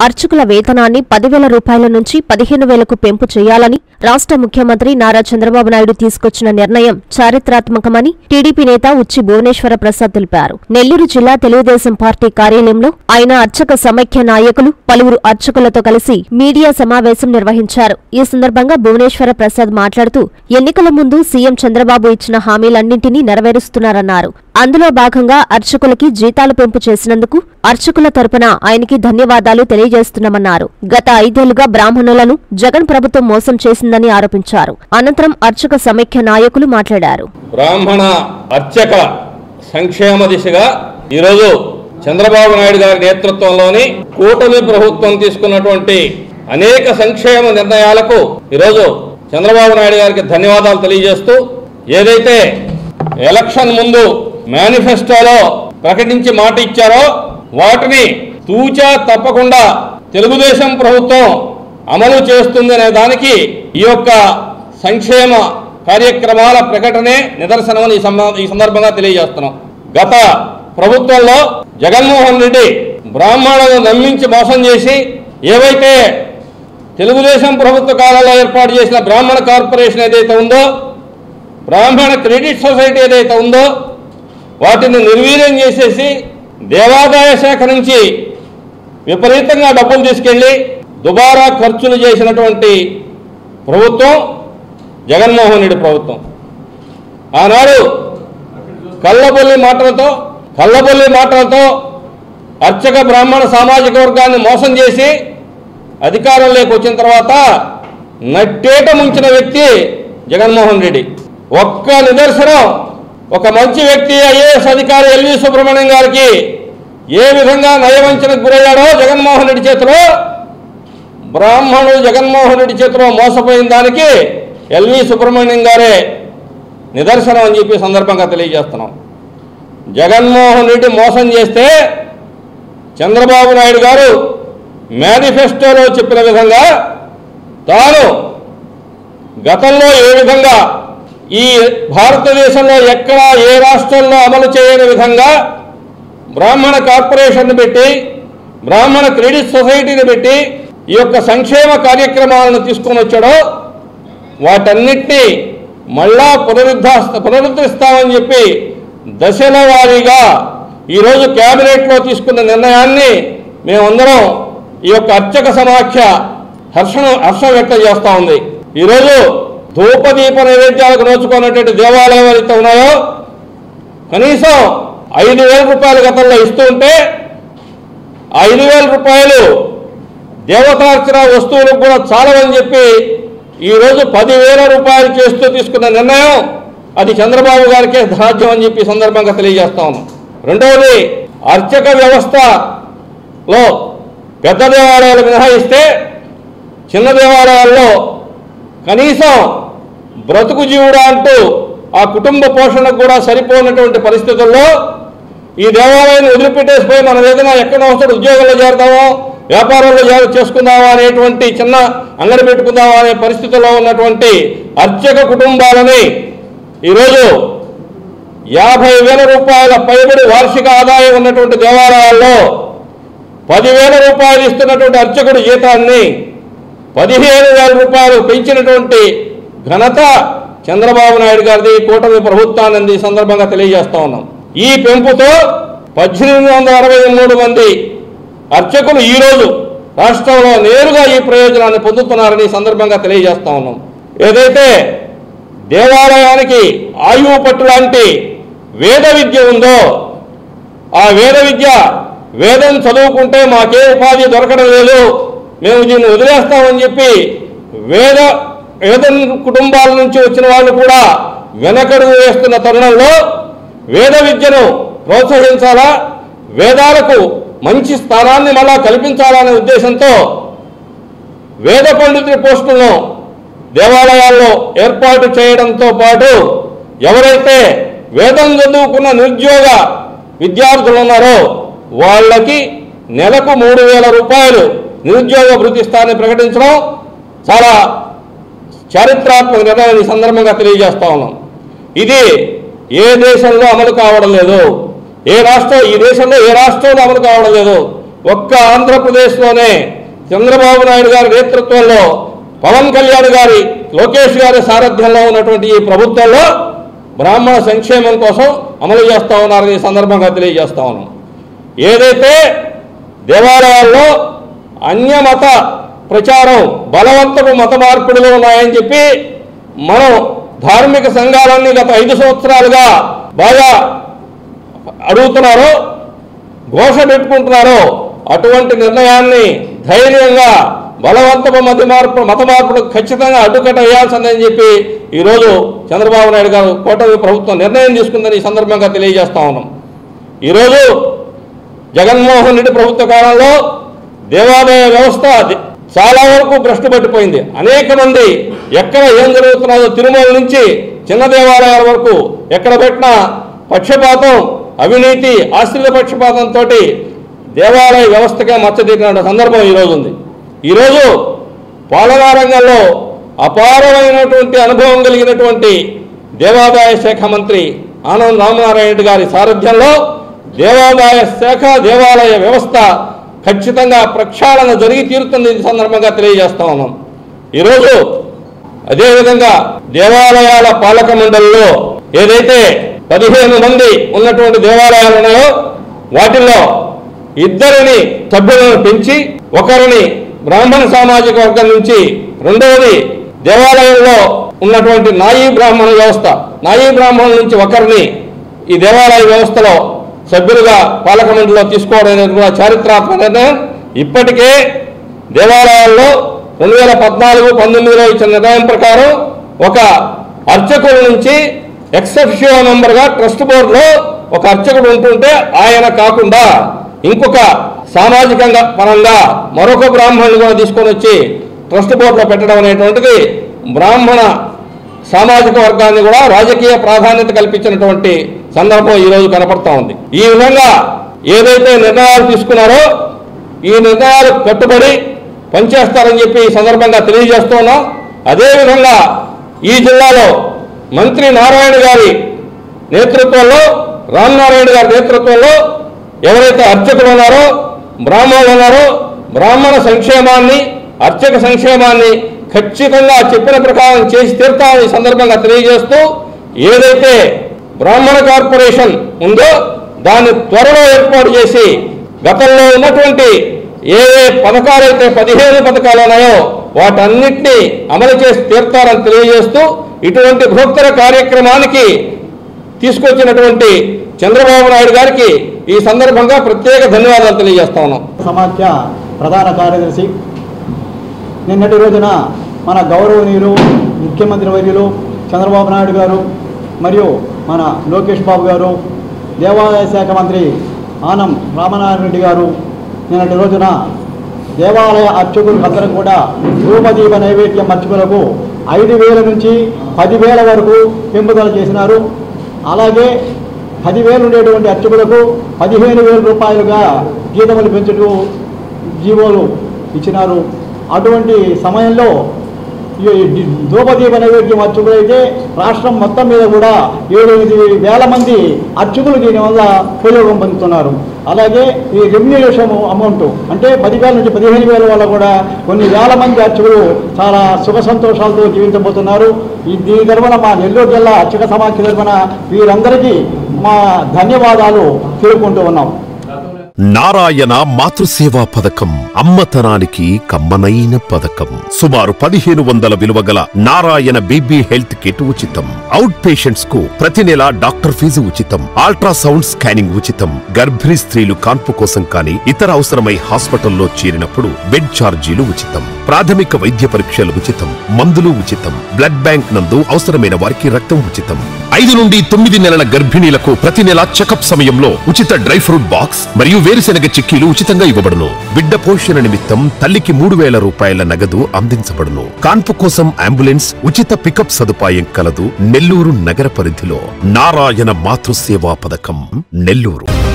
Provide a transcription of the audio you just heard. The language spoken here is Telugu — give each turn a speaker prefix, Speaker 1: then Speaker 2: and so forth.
Speaker 1: అర్చకుల వేతనాన్ని 10,000 రూపాయల నుంచి 15,000కు పెంపు చేయాలని రాష్ట్ర ముఖ్యమంత్రి నారా చంద్రబాబు నాయుడు తీసుకొచ్చిన నిర్ణయం చారిత్రాత్మకమని టీడీపీ నేత ఉచ్చి భువనేశ్వర ప్రసాద్ తెలిపారు. నెల్లూరు జిల్లా తెలుగుదేశం పార్టీ కార్యాలయంలో ఆయన అర్చక సమైక్య నాయకులు పలువురు అర్చకులతో కలిసి మీడియా సమావేశం నిర్వహించారు. ఈ సందర్భంగా భువనేశ్వర ప్రసాద్ మాట్లాడుతూ ఎన్నికల ముందు సీఎం చంద్రబాబు ఇచ్చిన హామీలన్నింటినీ నెరవేరుస్తున్నారన్నారు. అందులో భాగంగా అర్చకులకి జీతాలు పెంపు చేసినందుకు అర్చకుల తరపున ఆయనకి ధన్యవాదాలు తెలియజేస్తున్నామన్నారు. గత 5 ఏళ్లుగా బ్రాహ్మణులను జగన్ ప్రభుత్వం మోసం చేసిందని ఆరోపించారు. అనంతరం అర్చక సమైక్య నాయకులు మాట్లాడారు.
Speaker 2: బ్రాహ్మణ అర్చక సంక్షేమ దిశగా ఈరోజు చంద్రబాబు నాయుడు గారి నేతృత్వంలోని కూటమి ప్రభుత్వం తీసుకున్నటువంటి అనేక సంక్షేమ నిర్ణయాలకు ఈరోజు చంద్రబాబు నాయుడు గారికి ధన్యవాదాలు తెలియజేస్తూ, ఏదైతే ఎలక్షన్ ముందు మేనిఫెస్టోలో ప్రకటించి మాట ఇచ్చారో వాటిని తూచా తప్పకుండా తెలుగుదేశం ప్రభుత్వం అమలు చేస్తుందనే దానికి ఈ యొక్క సంక్షేమ కార్యక్రమాల ప్రకటనే నిదర్శనమని ఈ సందర్భంగా తెలియజేస్తున్నాం. గత ప్రభుత్వంలో జగన్మోహన్ రెడ్డి బ్రాహ్మణులను నమ్మించి మోసం చేసి ఏవైతే తెలుగుదేశం ప్రభుత్వ కాలంలో ఏర్పాటు చేసిన బ్రాహ్మణ కార్పొరేషన్ ఏదైతే ఉందో, బ్రాహ్మణ క్రెడిట్ సొసైటీ ఏదైతే ఉందో వాటిని నిర్వీర్యం చేసేసి దేవాదాయ శాఖ నుంచి విపరీతంగా డబ్బులు తీసుకెళ్లి దుబారా ఖర్చులు చేసినటువంటి ప్రభుత్వం జగన్మోహన్ రెడ్డి ప్రభుత్వం. ఆనాడు కల్లబొల్లి మాటలతో అర్చక బ్రాహ్మణ సామాజిక వర్గాన్ని మోసం చేసి అధికారంలోకి వచ్చిన తర్వాత నట్టేట ముంచిన వ్యక్తి జగన్మోహన్ రెడ్డి. ఒక్క నిదర్శనం, ఒక మంచి వ్యక్తి ఐఏఎస్ అధికారి ఎల్వి సుబ్రహ్మణ్యం గారికి ఏ విధంగా నయవంచనకు గురయ్యాడో జగన్మోహన్ రెడ్డి చేతిలో, బ్రాహ్మణుడు జగన్మోహన్ రెడ్డి చేతిలో మోసపోయిన దానికి ఎల్వి సుబ్రహ్మణ్యం గారే నిదర్శనం అని చెప్పి సందర్భంగా తెలియజేస్తున్నాం. జగన్మోహన్ రెడ్డి మోసం చేస్తే చంద్రబాబు నాయుడు గారు మేనిఫెస్టోలో చెప్పిన విధంగా తాను గతంలో ఏ విధంగా ఈ భారతదేశంలో ఎక్కడా ఏ రాష్ట్రంలో అమలు చేయని విధంగా బ్రాహ్మణ కార్పొరేషన్ను పెట్టి, బ్రాహ్మణ క్రెడిట్ సొసైటీని పెట్టి ఈ యొక్క సంక్షేమ కార్యక్రమాలను తీసుకొని వచ్చాడో వాటన్నిటినీ మళ్ళా పునరుద్ధరిస్తామని చెప్పి దశల వారీగా ఈరోజు కేబినెట్లో తీసుకున్న నిర్ణయాన్ని మేమందరం ఈ యొక్క అర్చక సమాఖ్య హర్షం వ్యక్తం చేస్తూ ఉంది. ఈరోజు ధూపదీప నైవేద్యాలకు నోచుకున్నటువంటి దేవాలయం అయితే ఉన్నాయో కనీసం 5,000 రూపాయలు గతంలో ఇస్తూ ఉంటే 5,000 రూపాయలు దేవతార్చన వస్తువులకు కూడా చాలవని చెప్పి ఈరోజు 10,000 రూపాయలు చేస్తూ తీసుకున్న నిర్ణయం అది చంద్రబాబు గారికే సాధ్యం అని చెప్పి సందర్భంగా తెలియజేస్తా ఉన్నాం. రెండవది, అర్చక వ్యవస్థలో పెద్ద దేవాలయాలు మినహాయిస్తే చిన్న దేవాలయాల్లో కనీసం బ్రతుకు జీవుడా అంటూ ఆ కుటుంబ పోషణకు కూడా సరిపోయినటువంటి పరిస్థితుల్లో ఈ దేవాలయాన్ని వదిలిపెట్టేసిపోయి మనం ఏదైనా ఎక్కడో వస్తాడు ఉద్యోగంలో చేరుతామో, వ్యాపారంలో చేసుకుందామా అనేటువంటి చిన్న అంగడి పెట్టుకుందామా అనే పరిస్థితుల్లో ఉన్నటువంటి అర్చక కుటుంబాలని ఈరోజు 50,000 రూపాయల పైబడి వార్షిక ఆదాయం ఉన్నటువంటి దేవాలయాల్లో 10,000 రూపాయలు ఇస్తున్నటువంటి అర్చకుడి జీతాన్ని 15,000 రూపాయలు పెంచినటువంటి ఘనత చంద్రబాబు నాయుడు గారిది, కూటమి ప్రభుత్వాన్ని ఈ సందర్భంగా తెలియజేస్తా ఉన్నాం. ఈ పెంపుతో 1,863 మంది అర్చకులు ఈరోజు రాష్ట్రంలో నేరుగా ఈ ప్రయోజనాన్ని పొందుతున్నారని సందర్భంగా తెలియజేస్తా ఉన్నాం. ఏదైతే దేవాలయానికి ఆయువు పట్టు లాంటి వేద విద్య ఉందో ఆ వేద విద్య, వేదం చదువుకుంటే మాకే ఉపాధి దొరకడం లేదు, మేము దీన్ని వదిలేస్తామని చెప్పి వేద కుటుంబాల నుంచి వచ్చిన వాళ్ళు కూడా వెనకడుగు వేస్తున్న తరుణంలో వేద విద్యను ప్రోత్సహించాలా, వేదాలకు మంచి స్థానాన్ని మళ్ళా కల్పించాలనే ఉద్దేశంతో వేద పండితుడి పోస్టులను దేవాలయాల్లో ఏర్పాటు చేయడంతో పాటు ఎవరైతే వేదం చదువుకున్న నిరుద్యోగ విద్యార్థులు ఉన్నారో వాళ్ళకి నెలకు 3,000 రూపాయలు నిరుద్యోగ భృతి స్థాయిని ప్రకటించడం చాలా చారిత్రాత్మక నిర్ణయం ఈ సందర్భంగా తెలియజేస్తా ఉన్నాం. ఇది ఏ దేశంలో అమలు కావడం లేదు, ఈ దేశంలో ఏ రాష్ట్రంలో అమలు కావడం లేదు. ఒక్క ఆంధ్రప్రదేశ్లోనే చంద్రబాబు నాయుడు గారి నేతృత్వంలో పవన్ కళ్యాణ్ గారి లోకేష్ గారి సారథ్యంలో ఉన్నటువంటి ఈ ప్రభుత్వంలో బ్రాహ్మణ సంక్షేమం కోసం అమలు చేస్తూ ఉన్నారని ఈ సందర్భంగా తెలియజేస్తా ఉన్నాం. ఏదైతే దేవాలయాల్లో అన్యమత ప్రచారం బలవంతపు మత మార్పిడిలో ఉన్నాయని చెప్పి మనం ధార్మిక సంఘాలన్నీ గత 5 సంవత్సరాలుగా బాగా అడుగుతున్నారో ఘోష పెట్టుకుంటున్నారో అటువంటి నిర్ణయాన్ని ధైర్యంగా బలవంతపు మత మార్పుడు ఖచ్చితంగా అడ్డుకట్ట వేయాల్సిందని చెప్పి ఈరోజు చంద్రబాబు నాయుడు గారు కూటమి ప్రభుత్వం నిర్ణయం తీసుకుందని ఈ సందర్భంగా తెలియజేస్తా ఉన్నాం. ఈరోజు జగన్మోహన్ రెడ్డి ప్రభుత్వ కాలంలో దేవాలయ వ్యవస్థ చాలా వరకు భ్రష్టు పట్టిపోయింది. అనేక మంది ఎక్కడ ఏం జరుగుతున్నదో తిరుమల నుంచి చిన్న దేవాలయాల వరకు ఎక్కడ పెట్టినా పక్షపాతం, అవినీతి, ఆశ్రిత పక్షపాతంతో దేవాలయ వ్యవస్థకే మచ్చతీరిన సందర్భం ఈరోజు ఉంది. ఈరోజు పాలనా రంగంలో అపారమైనటువంటి అనుభవం కలిగినటువంటి దేవాదాయ శాఖ మంత్రి ఆనం రామనారాయణ రెడ్డి గారి సారథ్యంలో దేవాదాయ శాఖ దేవాలయ వ్యవస్థ ఖచ్చితంగా ప్రక్షాళన జరిగి తీరుతుంది ఈ సందర్భంగా తెలియజేస్తా ఉన్నాం. ఈరోజు అదేవిధంగా దేవాలయాల పాలక మండలిలో ఏదైతే 15 మంది ఉన్నటువంటి దేవాలయాలు ఉన్నాయో వాటిల్లో 2 సభ్యులను పెంచి ఒకరిని బ్రాహ్మణ సామాజిక వర్గం నుంచి, రెండవది దేవాలయంలో ఉన్నటువంటి నాయీ బ్రాహ్మణ వ్యవస్థ, నాయీ బ్రాహ్మణుల నుంచి ఒకరిని ఈ దేవాలయ వ్యవస్థలో సభ్యులుగా పాలక మండలిలో తీసుకోవడం అనేది కూడా చారిత్రాత్మక నిర్ణయం. ఇప్పటికే దేవాలయాల్లో 2014-19లో ఇచ్చిన నిర్ణయం ప్రకారం ఒక అర్చకుల నుంచి ఎక్సెఫిషియో మెంబర్గా ట్రస్ట్ బోర్డులో ఒక అర్చకుడు ఉంటుంటే ఆయన కాకుండా ఇంకొక సామాజికంగా పరంగా మరొక బ్రాహ్మణుని కూడా తీసుకొని వచ్చి ట్రస్ట్ బోర్డులో పెట్టడం అనేటువంటిది బ్రాహ్మణ సామాజిక వర్గాన్ని కూడా రాజకీయ ప్రాధాన్యత కల్పించినటువంటి సందర్భం ఈరోజు కనపడతా ఉంది. ఈ విధంగా ఏదైతే నిర్ణయాలు తీసుకున్నారో ఈ నిర్ణయాలు కట్టుబడి పనిచేస్తారని చెప్పి ఈ సందర్భంగా తెలియజేస్తున్నాం. అదేవిధంగా ఈ జిల్లాలో మంత్రి నారాయణ గారి నేతృత్వంలో, రామనారాయణ గారి నేతృత్వంలో ఎవరైతే అర్చకులు ఉన్నారో, బ్రాహ్మణులు ఉన్నారో, బ్రాహ్మణ సంక్షేమాన్ని, అర్చక సంక్షేమాన్ని ఖచ్చితంగా చెప్పిన ప్రకారం చేసి తీరుతామని ఈ సందర్భంగా తెలియజేస్తూ ఏదైతే బ్రాహ్మణ కార్పొరేషన్ ఉందో దాన్ని త్వరలో ఏర్పాటు చేసి గతంలో ఉన్నటువంటి ఏ పథకాలైతే 15 పథకాలు ఉన్నాయో వాటన్నిటినీ అమలు చేసి తీరుతారని తెలియజేస్తూ ఇటువంటి బృహత్తర కార్యక్రమానికి తీసుకొచ్చినటువంటి చంద్రబాబు నాయుడు గారికి ఈ సందర్భంగా ప్రత్యేక ధన్యవాదాలు తెలియజేస్తా ఉన్నాం.
Speaker 3: సమాఖ్య ప్రధాన కార్యదర్శి నిన్నటి రోజున మన గౌరవనీయులు ముఖ్యమంత్రి వర్యులు చంద్రబాబు నాయుడు గారు మరియు మన లోకేష్ బాబు గారు, దేవాదాయ శాఖ మంత్రి ఆనం రామనారాయణ రెడ్డి గారు నిన్నటి రోజున దేవాలయ అర్చకులకు అందరం కూడా ధూపదీప నైవేద్యం అర్చకులకు 5,000 నుంచి 10,000 వరకు పెంపుదల చేసినారు. అలాగే 10,000 ఉండేటువంటి అర్చకులకు 15,000 రూపాయలుగా జీతములు పెంచుతూ జీవోలు ఇచ్చినారు. అటువంటి సమయంలో ధూపదీప నైవేద్యం అర్చకులైతే రాష్ట్రం మొత్తం మీద కూడా 7-8 మంది అర్చకులు దీనివల్ల ఉపయోగం పొందుతున్నారు. అలాగే ఈ రెమ్యునరేషన్ అమౌంట్ అంటే 10,000 నుంచి 15,000 వల్ల కూడా కొన్ని వేల మంది అర్చకులు చాలా సుఖ సంతోషాలతో జీవించబోతున్నారు. దీని తరఫున మా నెల్లూరు జిల్లా అర్చక సమాఖ్య తరఫున వీరందరికీ మా ధన్యవాదాలు తెలుపుకుంటూ ఉన్నాం.
Speaker 4: నారాయణ మాతృసేవా పథకం అమ్మతనానికి కమ్మనైన పథకం. సుమారు 1,500 విలువగల నారాయణ బేబీ హెల్త్ కిట్ ఉచితం. అవుట్ పేషెంట్స్ కు ప్రతి నెల డాక్టర్ ఫీజు ఉచితం. అల్ట్రాసౌండ్ స్కానింగ్ ఉచితం. గర్భిణీ స్త్రీలు కాన్పు కోసం కానీ ఇతర అవసరమై హాస్పిటల్లో చేరినప్పుడు బెడ్ ఛార్జీలు ఉచితం. ప్రాథమిక వైద్య పరీక్షలు ఉచితం. మందులు ఉచితం. బ్లడ్ బ్యాంక్ నందు అవసరమైన వారికి రక్తం ఉచితం. 5 నుండి 9 నెలల గర్భిణీలకు ప్రతి నెల చెకప్ సమయంలో ఉచిత డ్రై ఫ్రూట్ బాక్స్ మరియు వేరుశెనగ చిక్కీలు ఉచితంగా ఇవ్వబడును. బిడ్డ పోషణ నిమిత్తం తల్లికి 3,000 రూపాయల నగదు అందించబడును. కాన్పు కోసం అంబులెన్స్ ఉచిత పికప్ సదుపాయం కలదు. నెల్లూరు నగర పరిధిలో నారాయణ మాతృసేవా పథకం నెల్లూరు.